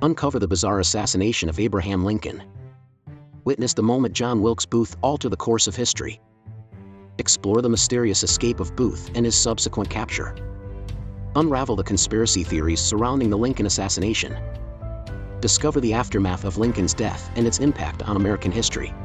Uncover the bizarre assassination of Abraham Lincoln. Witness the moment John Wilkes Booth altered the course of history. Explore the mysterious escape of Booth and his subsequent capture. Unravel the conspiracy theories surrounding the Lincoln assassination. Discover the aftermath of Lincoln's death and its impact on American history.